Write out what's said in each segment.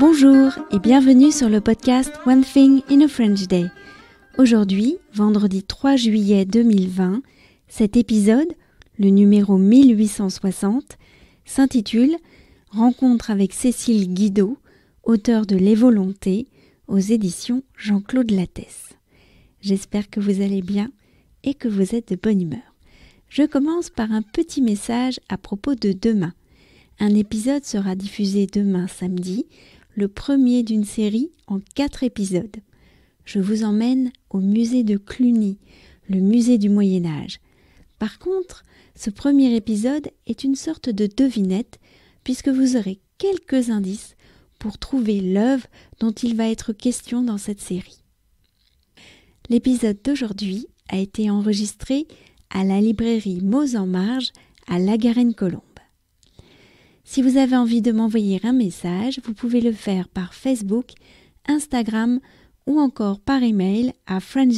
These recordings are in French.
Bonjour et bienvenue sur le podcast One Thing in a French Day. Aujourd'hui, vendredi 3 juillet 2020, cet épisode, le numéro 1860, s'intitule « Rencontre avec Cécile Guidot, auteure de Les Volontés » aux éditions Jean-Claude Lattès. J'espère que vous allez bien et que vous êtes de bonne humeur. Je commence par un petit message à propos de demain. Un épisode sera diffusé demain samedi, le premier d'une série en 4 épisodes. Je vous emmène au musée de Cluny, le musée du Moyen-Âge. Par contre, ce premier épisode est une sorte de devinette puisque vous aurez quelques indices pour trouver l'œuvre dont il va être question dans cette série. L'épisode d'aujourd'hui a été enregistré à la librairie Mots en Marge à La Garenne-Colombes. Si vous avez envie de m'envoyer un message, vous pouvez le faire par Facebook, Instagram ou encore par email à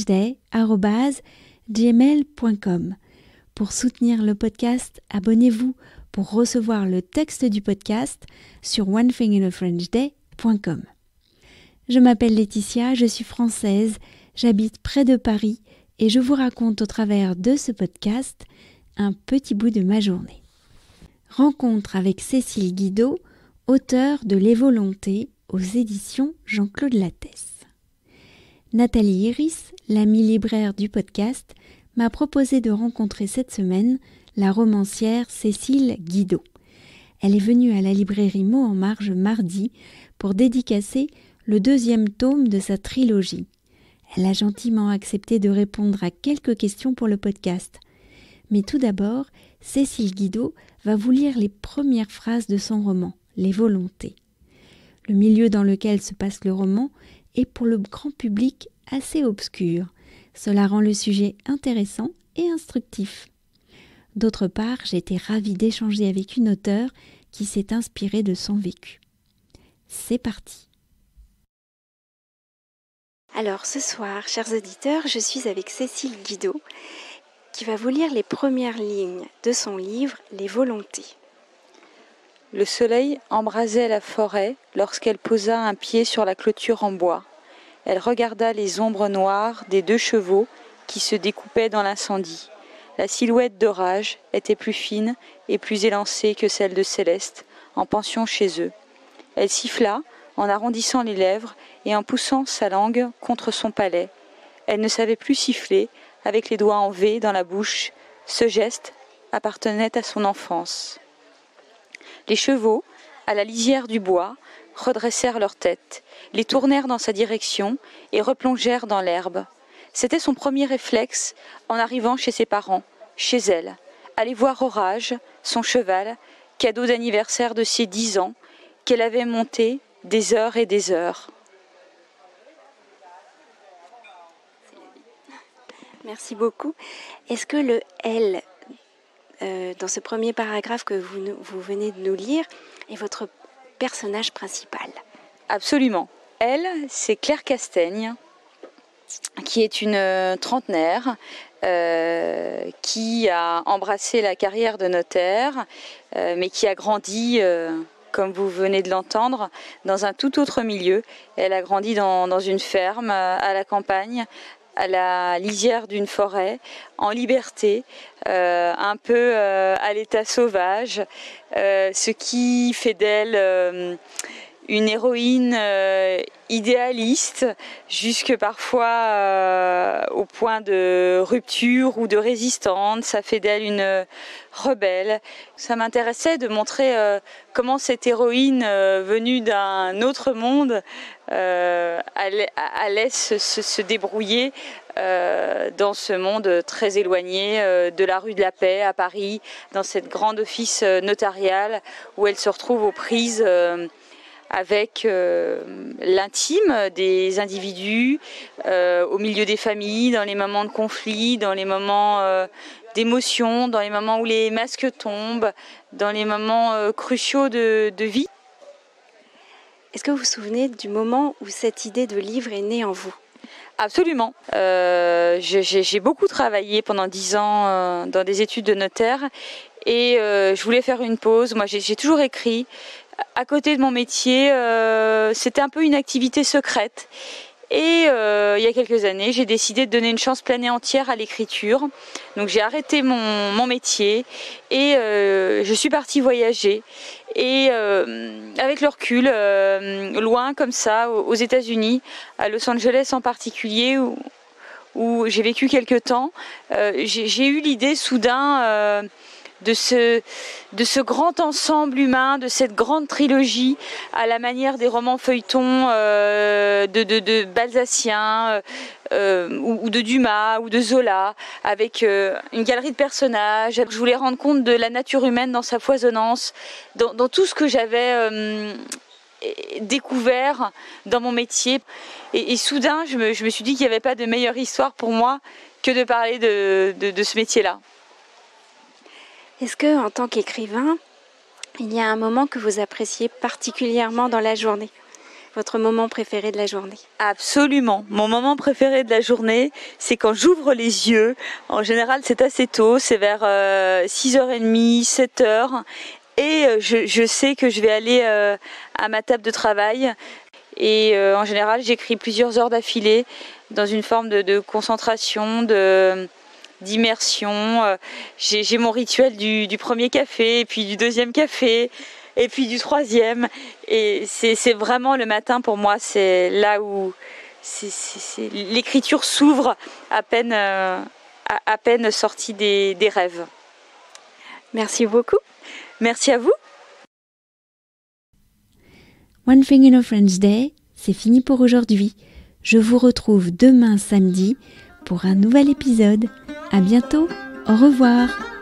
frenchday@gmail.com. Pour soutenir le podcast, abonnez-vous pour recevoir le texte du podcast sur onethinginafrenchday.com. Je m'appelle Laetitia, je suis française, j'habite près de Paris et je vous raconte au travers de ce podcast un petit bout de ma journée. Rencontre avec Cécile Guidot, auteure de Les Volontés aux éditions Jean-Claude Lattès. Nathalie Iris, l'amie libraire du podcast, m'a proposé de rencontrer cette semaine la romancière Cécile Guidot. Elle est venue à la librairie Mots en Marge mardi pour dédicacer le 2e tome de sa trilogie. Elle a gentiment accepté de répondre à quelques questions pour le podcast. Mais tout d'abord, Cécile Guidot va vous lire les premières phrases de son roman, Les Volontés. Le milieu dans lequel se passe le roman est pour le grand public assez obscur. Cela rend le sujet intéressant et instructif. D'autre part, j'ai été ravie d'échanger avec une auteure qui s'est inspirée de son vécu. C'est parti. Alors ce soir, chers auditeurs, je suis avec Cécile Guidot qui va vous lire les premières lignes de son livre « Les Volontés ». Le soleil embrasait la forêt lorsqu'elle posa un pied sur la clôture en bois. Elle regarda les ombres noires des 2 chevaux qui se découpaient dans l'incendie. La silhouette d'Orage était plus fine et plus élancée que celle de Céleste, en pension chez eux. Elle siffla en arrondissant les lèvres et en poussant sa langue contre son palais. Elle ne savait plus siffler, avec les doigts en V dans la bouche. Ce geste appartenait à son enfance. Les chevaux, à la lisière du bois, redressèrent leur tête, les tournèrent dans sa direction et replongèrent dans l'herbe. C'était son premier réflexe en arrivant chez ses parents, chez elle. Aller voir Orage, son cheval, cadeau d'anniversaire de ses 10 ans, qu'elle avait monté des heures et des heures. Merci beaucoup. Est-ce que le « elle » dans ce premier paragraphe que vous venez de nous lire est votre personnage principal? Absolument. Elle, c'est Claire Castaigne, qui est une trentenaire qui a embrassé la carrière de notaire, mais qui a grandi, comme vous venez de l'entendre, dans un tout autre milieu. Elle a grandi dans une ferme à la campagne, à la lisière d'une forêt, en liberté, un peu à l'état sauvage, ce qui fait d'elle une héroïne idéaliste, jusque parfois au point de rupture ou de résistance. Ça fait d'elle une rebelle. Ça m'intéressait de montrer comment cette héroïne venue d'un autre monde allait se débrouiller dans ce monde très éloigné de la rue de la Paix à Paris, dans cette grande office notariale où elle se retrouve aux prises avec l'intime des individus, au milieu des familles, dans les moments de conflit, dans les moments d'émotion, dans les moments où les masques tombent, dans les moments cruciaux de vie. Est-ce que vous vous souvenez du moment où cette idée de livre est née en vous ? Absolument. J'ai beaucoup travaillé pendant 10 ans dans des études de notaire et je voulais faire une pause. Moi, j'ai toujours écrit. à côté de mon métier. C'était un peu une activité secrète. Et il y a quelques années, j'ai décidé de donner une chance pleine et entière à l'écriture. Donc j'ai arrêté mon métier et je suis partie voyager. Et avec le recul, loin comme ça, aux États-Unis, à Los Angeles en particulier, où j'ai vécu quelques temps, j'ai eu l'idée soudain de ce grand ensemble humain, de cette grande trilogie à la manière des romans feuilletons de Balzacien ou de Dumas ou de Zola, avec une galerie de personnages. Je voulais rendre compte de la nature humaine dans sa foisonnance, dans tout ce que j'avais découvert dans mon métier. Et soudain, je me suis dit qu'il n'y avait pas de meilleure histoire pour moi que de parler de ce métier-là. Est-ce que, en tant qu'écrivain, il y a un moment que vous appréciez particulièrement dans la journée ? Votre moment préféré de la journée ? Absolument. Mon moment préféré de la journée, c'est quand j'ouvre les yeux. En général, c'est assez tôt, c'est vers 6h30, 7h. Et je sais que je vais aller à ma table de travail. Et en général, j'écris plusieurs heures d'affilée dans une forme de concentration, d'immersion. J'ai mon rituel du premier café, et puis du deuxième café, et puis du troisième. Et c'est vraiment le matin pour moi, c'est là où l'écriture s'ouvre à peine sortie des rêves. Merci beaucoup. Merci à vous. One Thing in a French Day, c'est fini pour aujourd'hui. Je vous retrouve demain samedi pour un nouvel épisode. À bientôt, au revoir.